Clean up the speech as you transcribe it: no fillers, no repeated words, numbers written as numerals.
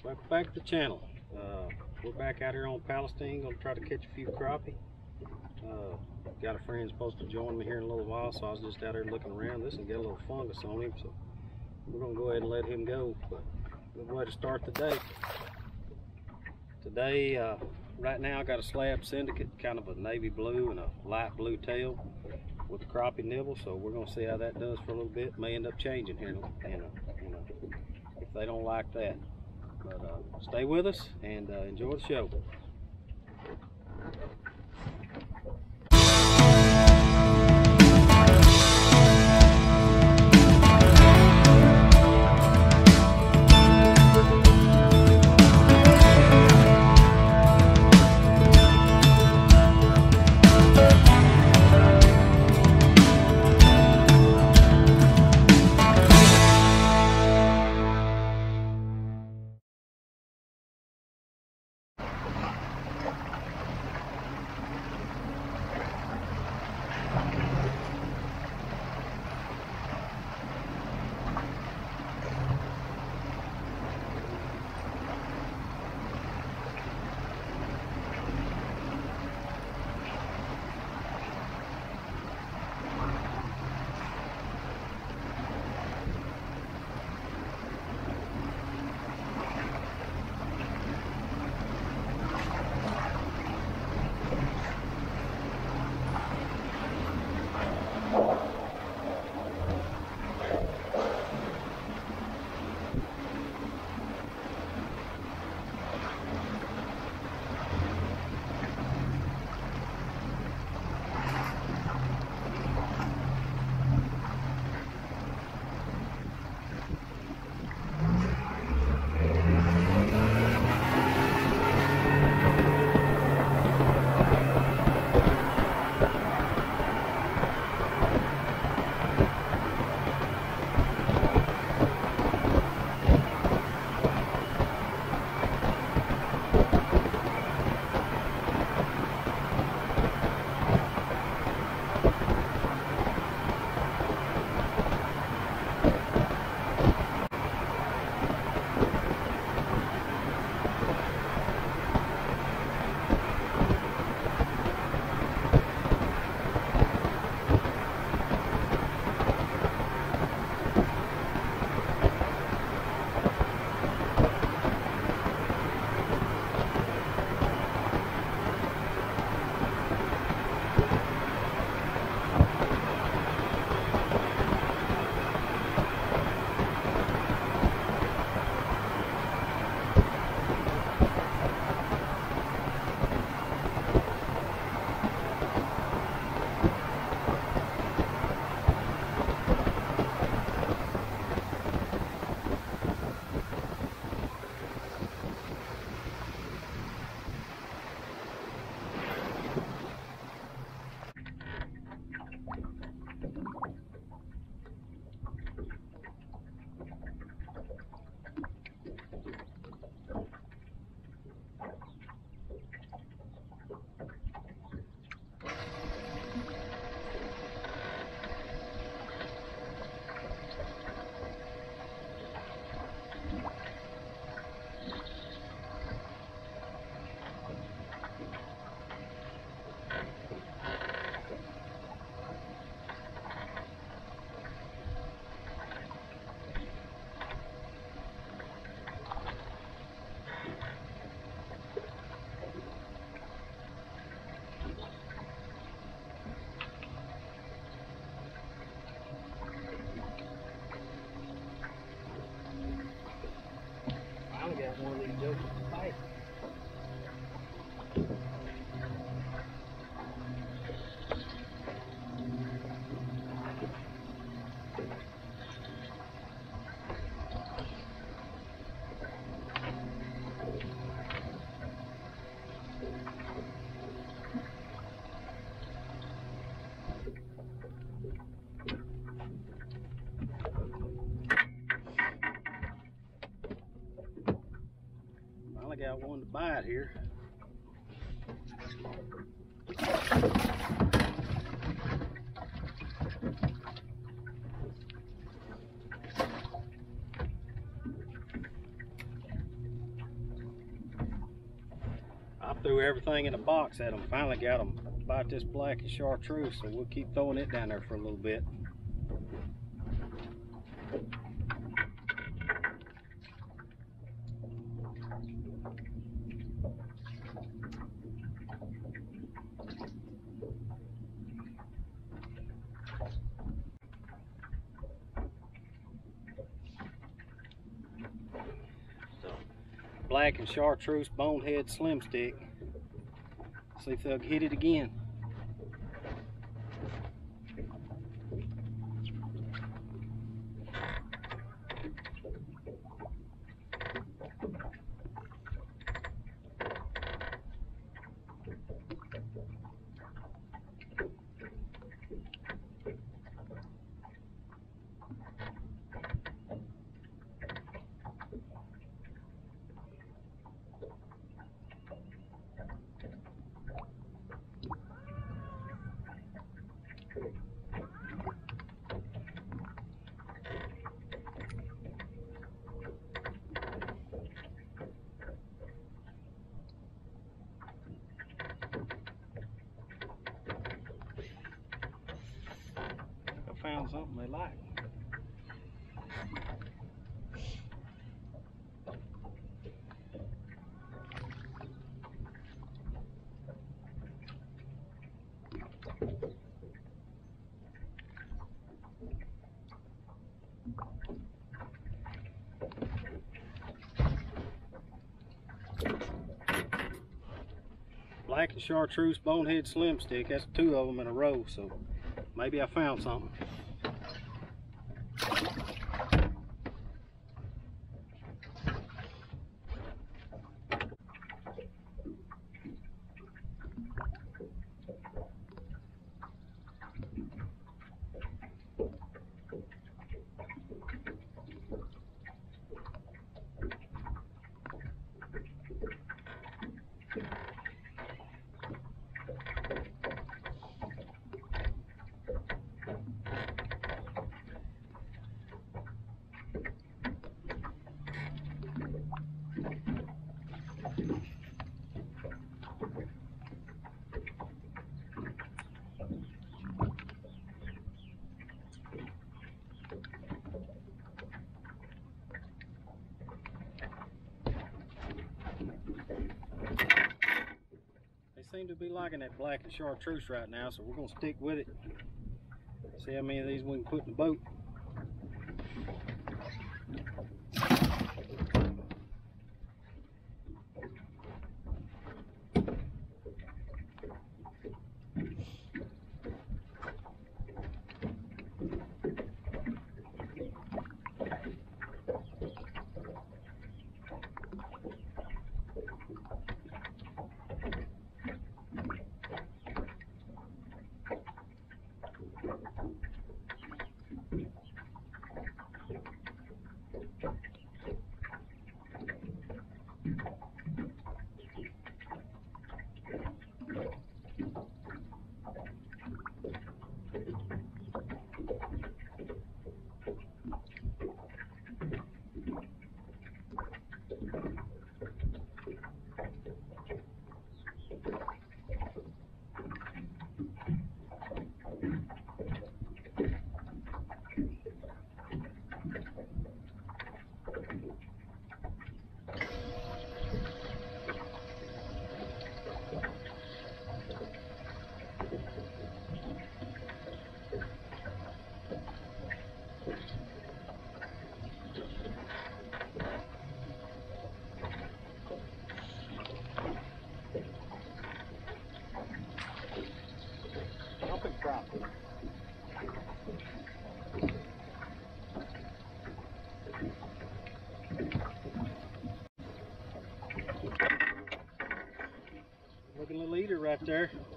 Welcome back to the channel. We're back out here on Palestine, gonna try to catch a few crappie. Got a friend supposed to join me here in a little while, so I was just out here looking around. This one got a little fungus on him, so we're gonna go ahead and let him go. But good way to start the day. Today, right now I got a slab syndicate, kind of a navy blue and a light blue tail with a crappie nibble. So we're gonna see how that does for a little bit. May end up changing here, if they don't like that. But stay with us and enjoy the show. One of these jokes to fight. I got one to bite here. threw everything in a box at them. Finally got them about this black and chartreuse, so we'll keep throwing it down there for a little bit. Black and Chartreuse Bonehead Slim Stick. See if they'll hit it again. Found something they like. Black and Chartreuse Bonehead Slim Stick. That's 2 of them in a row, so maybe I found something. Seem to be liking that black and chartreuse right now, so we're going to stick with it. See how many of these we can put in the boat. Crappie. Looking a little eater right there.